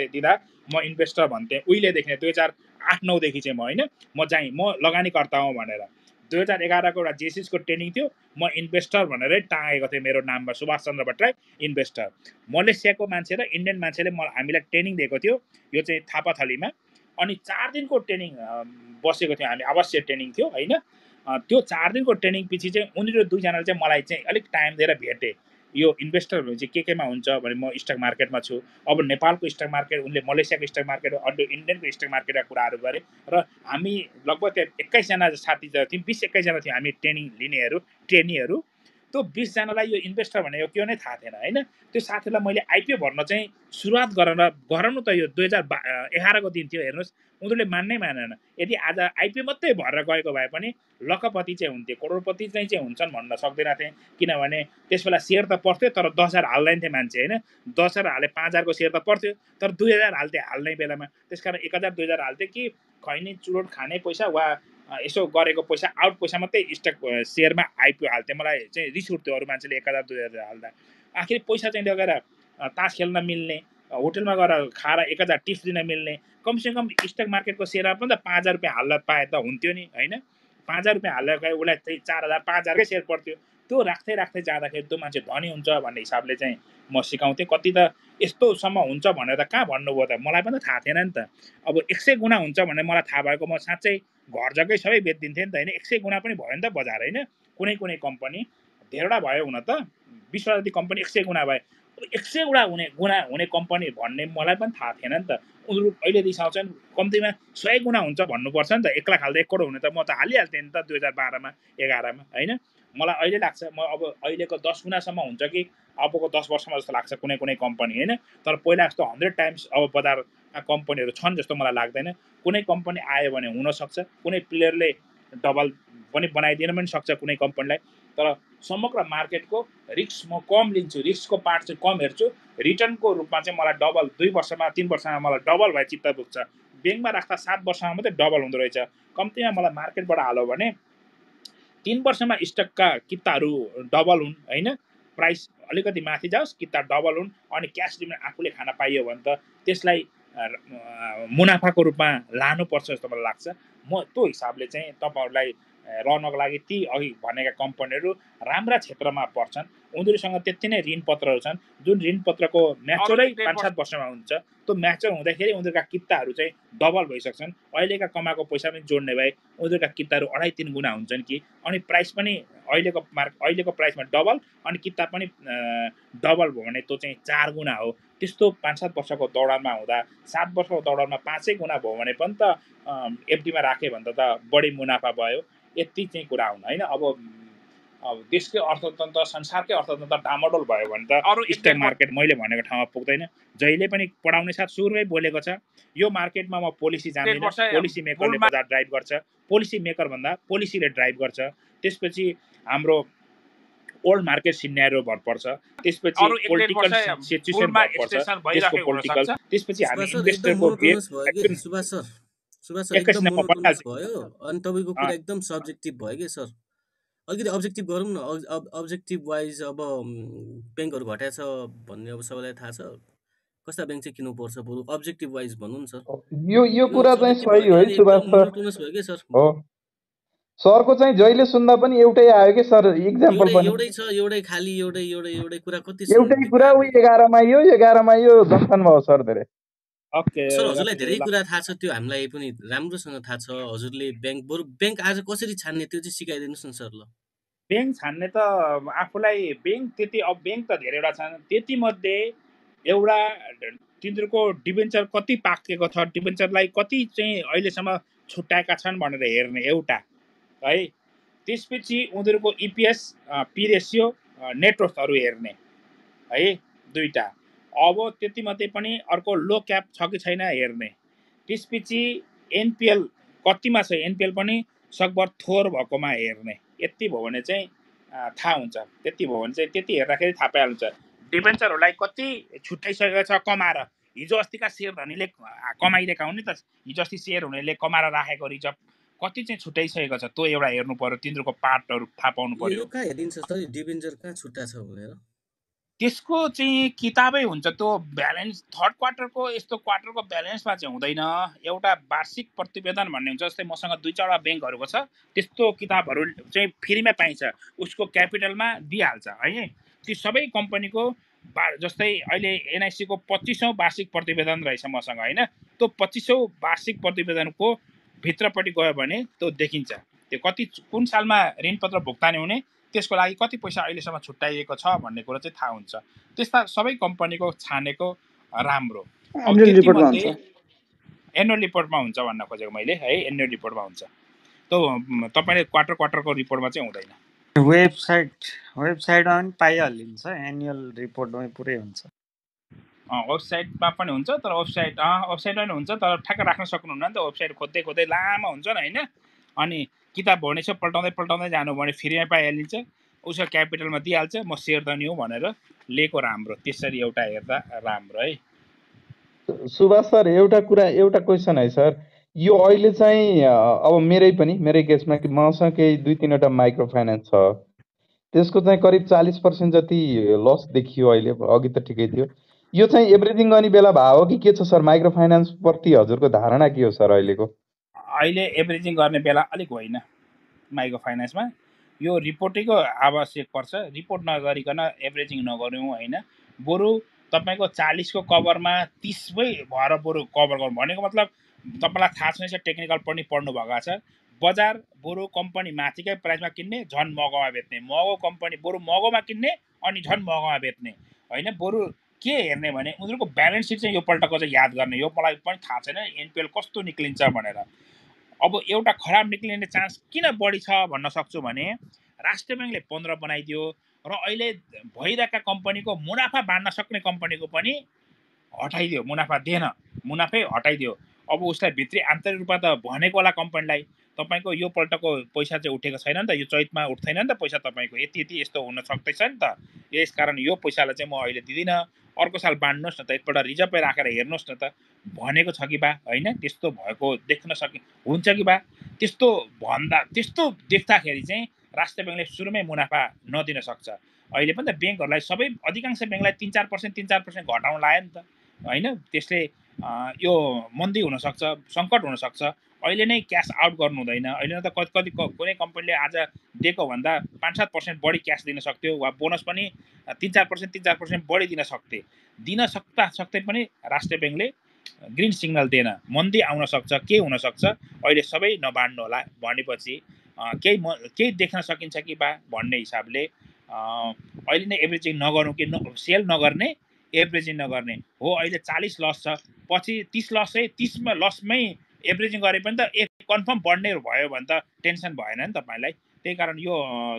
दिँदा म इन्भेस्टर भन्थेँ उहिलेदेखि 2008-9 देखि चाहिँ म होइन म लगानीकर्ता हुँ भनेर 2011 को एउटा जेसिसको ट्रेनिङ थियो म इन्भेस्टर भनेरै टाँगेको थिएँ मेरो नाममा सुभाष चन्द्र भट्टराई इन्भेस्टर मलेसियाको मान्छे र इन्डियन मान्छेले हामीलाई ट्रेनिङ दिएको थियो यो चाहिँ थापाथलीमा अनि 4 दिनको ट्रेनिङ बसेको थियो हामी अवश्य ट्रेनिङ थियो होइन त्यो 4 दिनको ट्रेनिङ पछि चाहिँ उनीहरू दुईजनाले चाहिँ मलाई चाहिँ अलिक टाइम दिएर भेटे यो इन्भेस्टरहरू चाहिँ केमा हुन्छ भने म स्टक मार्केटमा छु अब नेपालको स्टक मार्केट उनले मलेसियाको स्टक मार्केट अन्य इन्डियनको स्टक मार्केटका कुराहरू गरे र हामी लगभग त्यहाँ 21 जना साथी थियौँ 20-21 जना थियौँ हामी ट्रेनिङ लिनेहरू ट्रेनीहरू त्यो 20 जनालाई यो इन्भेस्टर भनेको के हो नै थाहा थिएन हैन त्यो साथीलाई मैले आइपिओ भर्न चाहिँ सुरुवात गराउनु त यो 2011 को दिन थियो हेर्नुस् उनीहरूले मान्नै मानेन यदि आज आइपिओ मात्रै भरेर गएको भए पनि लखपति चाहिँ हुन्थे करोडपति चाहिँ हुन्छन् भन्न सक्दैन थिएँ किनभने त्यसबेला शेयर त पर्थ्यो तर 10,000 हाल्दैन थिए मान्छे हैन 10,000 हाले 5,000 को शेयर त पर्थ्यो तर 2,000 हाल्थे हाल्ने बेलामा त्यसकारण 1,000 2,000 हाल्थे कि खैनी चुरोट खाने पैसा वा यसो गरेको पैसा आउट पैसा मात्रै स्टक शेयरमा आइपिओ हाल्थे मलाई चाहिँ रिस उठ्थ्यो अरू मान्छेले 1,000 2,000 हाल्दा आखिर पैसा चाहिँ लगेर तास खेल्न मिल्ने होटलमा गएर खाएर 1,000 टिप्स दिन मिल्ने कमसेकम स्टक मार्केटको शेयरमा पनि त 5,000 रुपियाँ हाल्न पाए त हुन्थ्यो नि हैन 5,000 रुपियाँ हालेर गए उसलाई चाहिँ 4,000 5,000 कै शेयर पर्थ्यो त्यो राख्दै जाँदाखेरि त्यो मान्छे धनी हुन्छ भन्ने हिसाबले चाहिँ म सिकाउँथेँ कति त यस्तोसम्म हुन्छ भनेर त कहाँ भन्नुभयो त मलाई पनि थाहा थिएन नि त अब 100 गुणा हुन्छ भने मलाई थाहा भएको म साँच्चै घर जग्गै सबै बेचिदिन्थेँ नि त हैन 100 गुणा पनि भयो नि त बजार हैन कुनै कम्पनी धेरैवटा भयो हुन त 20 जति कम्पनी 100 गुणा भयो 100 गुणा हुने कम्पनी भन्ने मलाई पनि थाहा थिएन नि त उनीहरू अहिले रिसाउँछन् कम्तीमा 100 गुणा हुन्छ भन्नुपर्छ नि त 1 लाख हाल्दा 1 करोड हुने त म त हालिहाल्थेँ नि त 2012 मा 11 मा हैन मलाई अहिले लाग्छ म अब अहिलेको 10 गुणासम्म हुन्छ कि अबको 10 वर्षमा जस्तो लाग्छ कुनै कम्पनी हैन तर पहिला जस्तो 100 टाइम्स अब बजारमा कम्पनीहरू छन् जस्तो मलाई लाग्दैन कुनै कम्पनी आयो भने हुन सक्छ कुनै प्लेयरले डबल पनि बनाइदिन पनि सक्छ कुनै कम्पनीलाई तर समग्र मार्केटको रिस्क म कम लिन्छु रिस्कको पार्ट चाहिँ कम हेर्छु रिटर्नको रूपमा चाहिँ मलाई डबल 2 वर्षमा 3 वर्षमा मलाई डबल भए चित्त पुग्छ ब्याङ्कमा राख्दा 7 वर्षमा मात्रै डबल हुँदो रहेछ कम्तीमा मलाई मार्केटबाट हाल्यो भने 3 वर्षमा स्टकका किताहरू डबल हुन् हैन प्राइस अलिकति माथि जाओस् किता डबल हुन् अनि क्याश डिभिडेन्ड आफूले खान पाइयो भने त त्यसलाई मुनाफाको रूपमा लानुपर्छ जस्तो मलाई लाग्छ म त्यो हिसाबले चाहिँ तपाईहरुलाई रहनको लागि ती अघि भनेका कम्पनीहरू राम्रा क्षेत्रमा पर्छन् उनीहरुसँग त्यति नै ऋण पत्रहरू छन् जुन ऋण पत्रको म्याच्योरै 5-7 वर्षमा हुन्छ त्यो म्याच्योर हुँदाखेरि उनीहरुका किताहरू चाहिँ डबल भइसक्छन् अहिलेका कमाएको पैसा पनि जोड्ने भए उनीहरुका किताहरू 2.5-3 गुणा हुन्छन् कि अनि प्राइस पनि अहिलेको प्राइसमा डबल अनि किता पनि डबल भयो भने त्यो चाहिँ 4 गुणा हो त्यस्तो 5-7 वर्षको दौडानमा हुँदा 7 वर्षको दौडानमा 5 गुणा भयो भने पनि त एफडीमा राखे भने त बढी मुनाफा भयो यति चाहिँ कुरा हुन हैन अब देशकै अर्थतन्त्र संसारकै अर्थतन्त्र डामाडोल भयो भने त अरु स्टक मार्केट मैले भनेको ठाउँमा पुग्दैन जहिले पनि पढाउने साथ सुरुमै बोलेको छ यो मार्केटमा म पोलिसी जान्दिन पोलिसी मेकरले बजार ड्राइभ गर्छ पोलिसी मेकर भन्दा पोलिसीले ड्राइभ गर्छ त्यसपछि हाम्रो ओल्ड मार्केट सिनेरियो भर पर्छ त्यसपछि पोलिटिकल सिचुएसन भर पर्छ त्यसको पोलिटिकल त्यसपछि हामी इन्भेस्टरको सुभाष सर एकदम मोनोटोनस भयो अनि तपाईको कुरा एकदम सब्जेक्टिभ भयो के सर अलिकति अब्जेक्टिभ गरौँ न अब्जेक्टिभ वाइज अब ब्याङ्कहरु घटाएको छ भन्ने अब सबैलाई थाहा छ कस्ता ब्याङ्क चाहिँ किन्नु पर्छ बरु अब्जेक्टिभ वाइज भनौँ न सर यो कुरा चाहिँ सही हो है सुभाष सर मोनोटोनस भयो के सर हो सरको चाहिँ जहिले सुन्दा पनि एउटै आयो के सर एक्जाम्पल पनि एउटै छ एउटै खाली एउटै कुरा कति एउटै कुरा उही 11 मा यो दफन भयो सर धेरै ओके सर हजुरलाई धेरै कुरा थाहा छ त्यो हामीलाई पनि राम्रोसँग थाहा छ हजुरले ब्याङ्क आज कसरी छान्ने त्यो चाहिँ सिकाइदिनुस् न सर ल ब्याङ्क छान्ने त आफूलाई ब्याङ्क त्यति अब ब्याङ्क त धेरैवटा छन् त्यति मध्ये एउटा तिनीहरूको डिबेन्चर कति पाकेको छ डिबेन्चरलाई कति चाहिँ अहिलेसम्म छुट्याएका छन् भनेर हेर्ने एउटा है त्यसपछि उनीहरूको इपिएस पी रेसियो नेटवर्कहरू हेर्ने है दुईटा अब त्यति मध्ये पनि अर्को लो क्याप छ कि छैन हेर्ने त्यसपछि एनपिएल कतिमा छ एनपिएल पनि सकभर थोर भएकोमा हेर्ने यति भयो भने चाहिँ थाहा हुन्छ त्यति भयो भने चाहिँ त्यति हेर्दाखेरि थाहा पाइहाल्छ डिबेन्चरहरूलाई कति छुट्याइसकेको छ कमाएर हिजो अस्तिका शेयर धनीले कमाइरहेका हुन् नि त हिजो अस्ति शेयर हुनेले कमाएर राखेको रिजर्भ कति चाहिँ छुट्याइसकेको छ त्यो एउटा हेर्नु पर्यो तिनीहरूको पार्टहरू थाहा पाउनु पर्यो यो कहाँ हेरिन्छ त डिबेन्चर कहाँ छुट्टा छ भनेर त्यसको चाहिँ किताबै हुन्छ त्यो ब्यालेन्स थर्ड क्वार्टरको यस्तो क्वार्टरको ब्यालेन्समा चाहिँ हुँदैन एउटा वार्षिक प्रतिवेदन भन्ने हुन्छ जस्तै मसँग 2-4 बैंकहरूको छ त्यस्तो किताबहरू चाहिँ फ्रीमा पाइन्छ उसको क्यापिटलमा दिइहाल्छ है ती सबै कम्पनीको जस्तै अहिले एनआइसी को 25औं वार्षिक प्रतिवेदन रहेछ मसँग हैन त्यो 25औं वार्षिक प्रतिवेदनको भित्रपट्टि गयो भने त्यो देखिन्छ त्यो कति कुन सालमा ऋणपत्र भुक्तानी हुने त्यसको लागि कति पैसा अहिलेसम्म छुट्याइएको छ भन्ने कुरा चाहिँ थाहा हुन्छ त्यस्ता सबै कम्पनीको छानेको राम्रो अब एनुअल त्यति रिपोर्टमा मध्ये हुन्छ एनुअल रिपोर्टमा हुन्छ भन्न खोजेको मैले है एनुअल रिपोर्टमा हुन्छ त्यो तपाईले क्वार्टरको रिपोर्टमा चाहिँ हुँदैन वेबसाइटमा पनि पाइहालिन्छ एनुअल रिपोर्टमै पुरै हुन्छ वेबसाइटमा पनि हुन्छ तर वेबसाइटमा पनि हुन्छ तर ठ्याक्क राख्न सक्नुहुन्न नि त वेबसाइट खोज्दै खोज्दै लामो हुन्छ नि हैन अनि किताब भने चाहिँ पल्टाउँदै जानु भने फ्रीमा पाइहालिन्छ उसको क्यापिटलमा दिइहाल्छ म सेयर द न्यू भनेर लिएको राम्रो त्यसरी एउटा हेर्दा राम्रो है सुभाष सर एउटा क्वेसन है सर यो अहिले चाहिँ अब मेरै केसमा कि मसँग केही 2-3 वटा माइक्रो फाइनेन्स छ त्यसको चाहिँ करिब 40% जति लस देखियो अहिले अघि त ठिकै थियो यो चाहिँ एभ्रिथिङ गर्ने बेला भयो हो कि के छ सर माइक्रो फाइनेन्स प्रति हजुरको धारणा के हो सर अहिलेको अहिले एभरेजिङ गर्ने बेला अलिक होइन माइक्रो फाइनेन्समा यो रिपोर्टिङको आवश्यक पर्छ रिपोर्ट नगरिकन एभरेजिङ नगर्नु हैन बरु तपाईको 40 को कभरमा 30 भएर बरु कभर गर्नु भनेको मतलब तपाईलाई थाहा छैन टेक्निकल पनि पढ्नु भएको छ बजार बरु कम्पनी माथिकै प्राइसमा किन्ने झन् महँगोमा बेच्ने महँगो कम्पनी बरु महँगोमा किन्ने अनि झन् महँगोमा बेच्ने हैन बरु के हेर्ने भने उनीहरुको ब्यालेन्स सिट चाहिँ यो पल्टको चाहिँ याद गर्ने यो मलाई पनि थाहा छैन एनपीएल कस्तो निक्लिन्छ भनेर अब एउटा खराब निक्लिने चान्स किन बढी छ भन्न सक्छु भने राष्ट्रिय बैंकले 15 बनाइदियो र अहिले भइरहेका कम्पनीको मुनाफा बाँड्न सक्ने कम्पनीको पनि हटाइदियो मुनाफा दिएन मुनाफै हटाइदियो अब उसलाई भित्री आन्तरिक रूपमा त भनेको होला कम्पनीलाई तपाईको यो पल्टको पैसा चाहिँ उठेको छैन नि त यो चैतमा उठ्दैन नि त पैसा तपाईको यति यस्तो हुन सक्दैछ नि त यसकारण यो पैसालाई चाहिँ म अहिले दिदिन अर्को साल बाँड्नुस् न त एकपल्ट रिजर्भै राखेर हेर्नुस् न त भनेको छ कि बा हैन त्यस्तो भएको देख्न सके हुन्छ कि बा त्यस्तो भन्दा त्यस्तो देख्दाखेरि चाहिँ राष्ट्रिय बैंकले सुरुमै मुनाफा नदिन सक्छ अहिले पनि त बैंकहरुलाई सबै अधिकांश बैंकलाई 3-4% घटाउन लाग्यो नि त हैन त्यसले यो मन्दी हुन सक्छ संकट हुन सक्छ अहिले नै क्याश आउट गर्नु हुँदैन अहिले त कति कुनै कम्पनीले आज दिएको भन्दा 5-7% बढी क्याश दिन सक्थ्यो वा बोनस पनि 3-4% बढी दिन सक्दै पनि राष्ट्रिय बैंकले ग्रीन सिग्नल दिएन मन्दी आउन सक्छ के हुन सक्छ अहिले सबै नबाड्नु होला भनेपछि केही देख्न सकिन्छ कि बा भन्ने हिसाबले अहिले नै एभरेजिङ नगर्नु कि सेल नगर्ने एभरेजिङ नगर्ने हो अहिले 40 लस छ पछि 30 लस है 30 मा लसमै एभरेजिङ गरे पनि त एक कन्फर्म बढ्ने भयो भने त टेन्सन भएन नि तपाईलाई त्यही कारण यो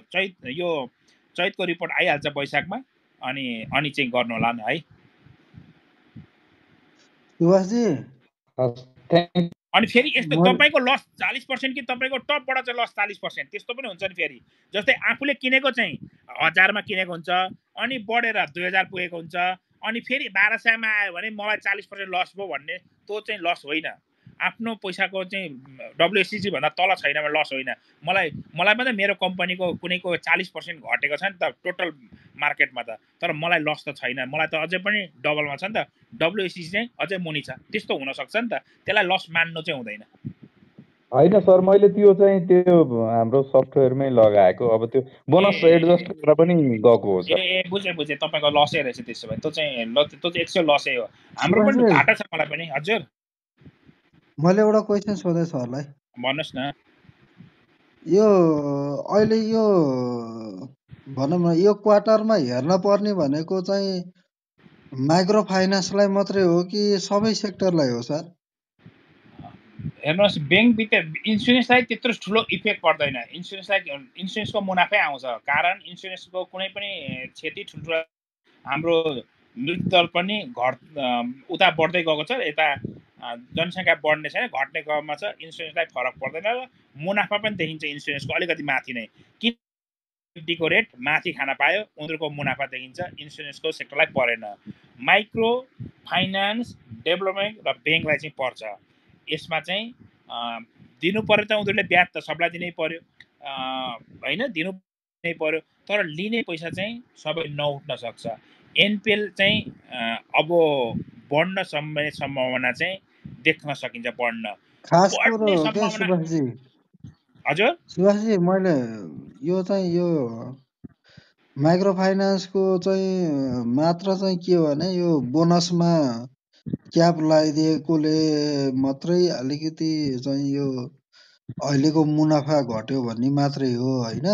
चैतको रिपोर्ट आइहाल्छ वैशाखमा अनि चाहिँ गर्नु होला नि है सुभाषजी अनि फेरि यस्तो तपाईको लस 40% कि तपाईको टपबाट चाहिँ लस 40% त्यस्तो पनि हुन्छ नि फेरि जस्तै आफूले किनेको चाहिँ 1000 मा किनेको हुन्छ अनि बढेर 2000 पुगेको हुन्छ अनि फेरि 1200 मा आयो भने मलाई 40% लस भयो भन्ने त्यो चाहिँ लस होइन आफ्नो पैसाको चाहिँ डब्ल्युएससी भन्दा तल छैन भने लस होइन मलाई पनि मेरो कम्पनीको कुनैको 40% घटेको छ नि त टोटल मार्केटमा त तर मलाई लस त छैन मलाई त अझै पनि डबलमा छ नि त डब्ल्युएससी चाहिँ अझै मुनि छ त्यस्तो हुन सक्छ नि त त्यसलाई लस मान्नु चाहिँ हुँदैन हैन सर मैले त्यो हाम्रो सफ्टवेयरमै लगाएको अब त्यो बोनस एडजस्ट गरेर पनि गएको हो सर बुझे तपाईको लसै रहेछ त्यसो भए त्यो चाहिँ एक्चुअल लसै हो हाम्रो पनि घाटा छ मलाई पनि हजुर मैले एउटा क्वेशन सोधेँ सरलाई भन्नुस् न यो अहिले यो भनौँ न यो क्वार्टरमा हेर्न पर्ने भनेको चाहिँ माइक्रो फाइनेन्सलाई मात्रै हो कि सबै सेक्टरलाई हो सर हेर्नुहोस् बैंक भित्र इन्सुरेन्सलाई त्यत्रो ठुलो इफेक्ट पर्दैन इन्सुरेन्सको मुनाफै आउँछ कारण इन्सुरेन्सको कुनै पनि क्षति ठुल्ठुलो हाम्रो मृत्यु दर पनि उता बढ्दै गएको छ यता जनसङ्ख्या बढ्ने छैन घट्ने क्रममा छ इन्सुरेन्सलाई फरक पर्दैन र मुनाफा पनि देखिन्छ इन्सुरेन्सको अलिकति माथि नै किन को रेट माथि खान पायो उनीहरूको मुनाफा देखिन्छ इन्सुरेन्सको सेक्टरलाई परेन माइक्रो फाइनान्स डेभलपमेन्ट र बैंकलाई चाहिँ पर्छ यसमा चाहिँ दिनु पर्यो त उनीहरूले ब्याज त सबलाई दिनै पर्यो हैन दिनु नै पर्यो तर लिने पैसा चाहिँ सबै नउठ्न सक्छ एनपिएल चाहिँ अब बढ्न सम्भावना चाहिँ देख्न सकिन्छ। खास कुरो बढ्ने हो क्या सम्भावना। सुभाषजी। हजुर सुभाषजी मैले यो माइक्रो फाइनेन्सको चाहिँ मात्र चाहिँ के हो भने यो बोनसमा क्याप लगाइदिएकोले मात्रै अलिकति चाहिँ यो अहिलेको मुनाफा घट्यो भन्ने मात्रै हो होइन।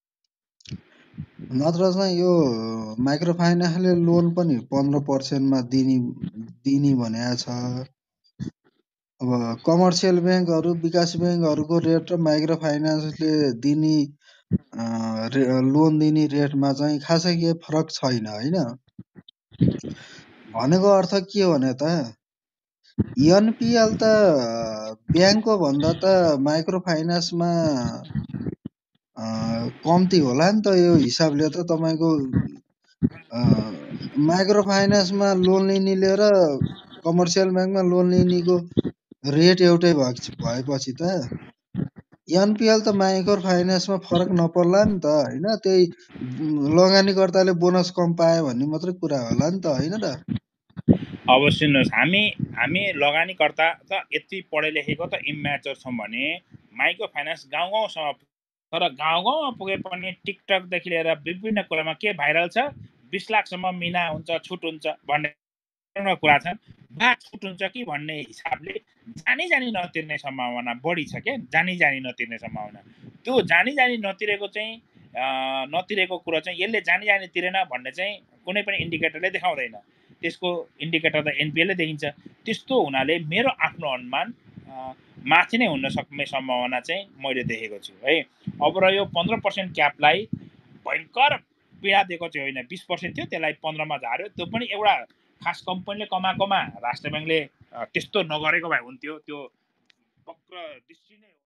नत्र चाहिँ यो माइक्रो फाइनेन्सले लोन पनि 15% दिने भनेको छ। अब कमर्सियल ब्याङ्कहरू विकास ब्याङ्कहरूको रेट र माइक्रो फाइनेन्सले दिने लोन दिने रेटमा चाहिँ खासै केही फरक छैन होइन। भनेको अर्थ के हो भने त एनपिएल त ब्याङ्कको भन्दा त माइक्रो फाइनेन्समा कम्ती होला नि त यो हिसाबले त तपाईँको माइक्रो फाइनेन्समा लोन लिनेले र कमर्सियल ब्याङ्कमा लोन लिनेको रेट एउटै भएपछि त एनपिएल त माइक्रो फाइनेन्समा फरक नपर्ला नि त होइन। त्यही लगानीकर्ताले बोनस कम पायो भन्ने मात्रै कुरा होला नि त होइन र। अब सुन्नुहोस्, हामी लगानीकर्ता त यति पढे लेखेको त इम्याचर छौँ भने माइक्रो फाइनेन्स गाउँ गाउँसम्म, तर गाउँ गाउँमा पुगे पनि टिकटकदेखि लिएर विभिन्न कुरामा के भाइरल छ, 20 लाखसम्म मिना हुन्छ, छुट हुन्छ भन्ने कुरा छ। छुट हुन्छ कि भन्ने हिसाबले जानी नतिर्ने सम्भावना बढी छ क्या। जानी नतिर्ने सम्भावना, त्यो जानी नतिरेको चाहिँ नतिरेको कुरो चाहिँ यसले जानी तिरेन भन्ने चाहिँ कुनै पनि इन्डिकेटरले देखाउँदैन। त्यसको इन्डिकेटर त एनपिएलले देखिन्छ। त्यस्तो हुनाले मेरो आफ्नो अनुमान माथि नै हुन सक्ने सम्भावना चाहिँ मैले देखेको छु है। अब र यो 15% क्यापलाई भयङ्कर पीडा दिएको चाहिँ होइन, 20% थियो त्यसलाई 15मा झार्यो। त्यो पनि एउटा खास कम्पनीले कमाएकोमा राष्ट्र ब्याङ्कले त्यस्तो नगरेको भए हुन्थ्यो। त्यो वक्र दृष्टि नै